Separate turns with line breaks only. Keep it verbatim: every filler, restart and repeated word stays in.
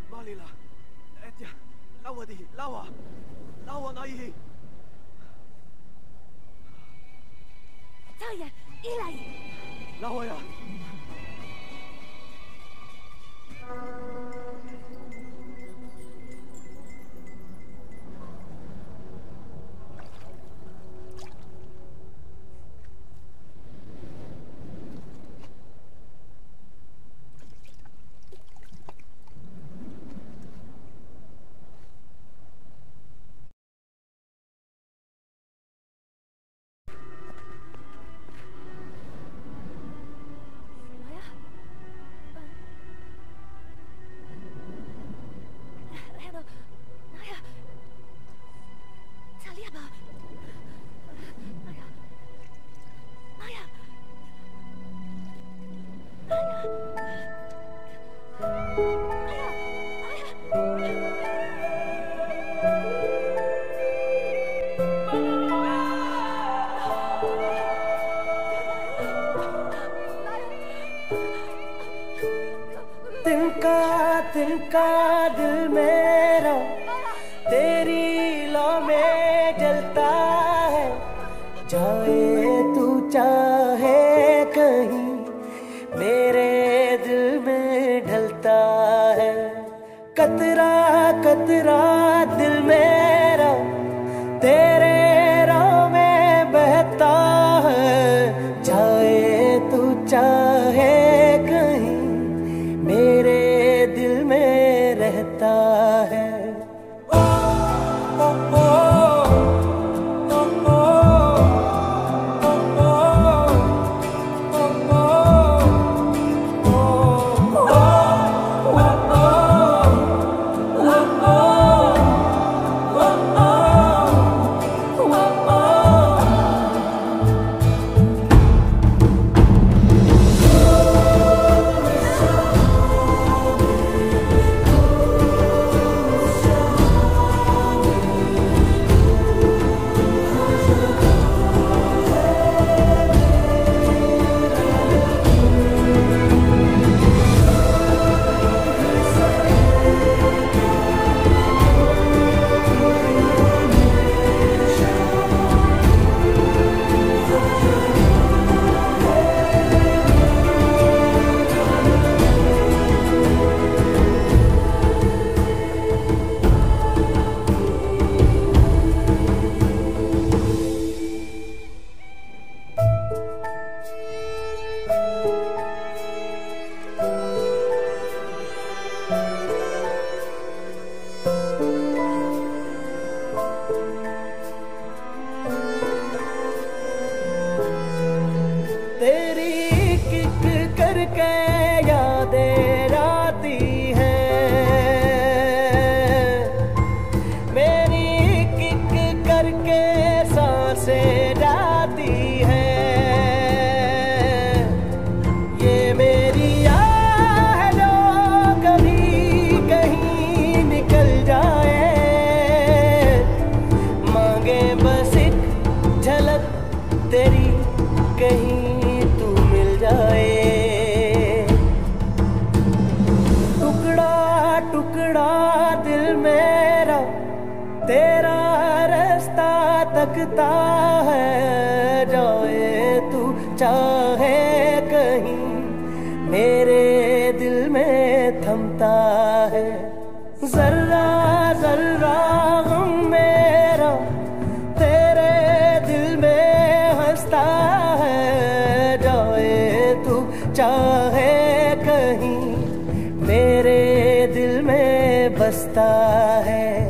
Malila, etja, lauadi, laua, laua naihi.
Saya, ilai.
Laua ja.
तिनका तिनका दिल मेरा तेरी लौ में जलता है। जाए तू चाहे कहीं मेरे दिल में ढलता है। कतरा कतरा दिल मेरा तेरे राह में बहता है। जाए तू चाहे कहीं मेरे दिल में रहता है। ओ, ओ, ओ, ओ, ओ, ओ, तेरी किक करके यादें आती हैं। मेरी किक करके सांसें जाती हैं। ये मेरी आह जो कभी कहीं निकल जाए। मांगे बस एक झलक तेरी कहीं टुकड़ा दिल मेरा तेरा रास्ता तकता है। जाए तू चाहे कहीं मेरे दिल में थमता है। जर्रा जर्रा गम मेरा तेरे दिल में हंसता है। जाए तू चाहे कहीं मेरे दिल में बसता है।